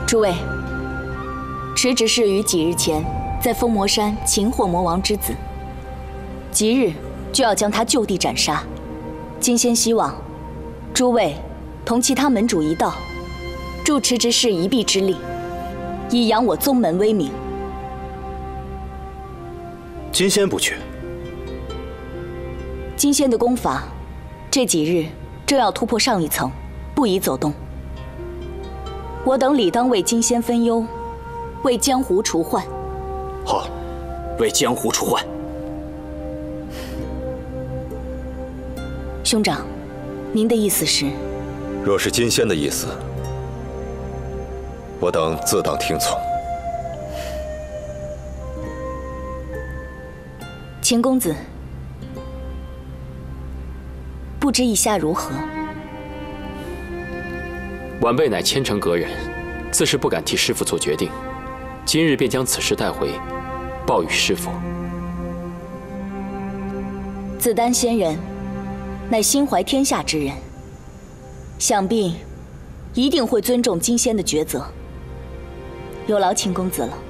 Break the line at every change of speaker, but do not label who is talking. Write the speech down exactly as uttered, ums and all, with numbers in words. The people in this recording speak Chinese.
诸位，迟执事于几日前在封魔山擒获魔王之子，即日就要将他就地斩杀。今仙希望诸位同其他门主一道，助迟执事一臂之力，以扬我宗门威名。
金仙不去。
金仙的功法，这几日正要突破上一层，不宜走动。我等理当为金仙分忧，为江湖除患。
好，为江湖除患。
兄长，您的意思是？
若是金仙的意思，我等自当听从。
秦公子，不知意下如何？
晚辈乃千城阁人，自是不敢替师父做决定，今日便将此事带回，报与师父。
子丹仙人，乃心怀天下之人，想必一定会尊重金仙的抉择。有劳秦公子了。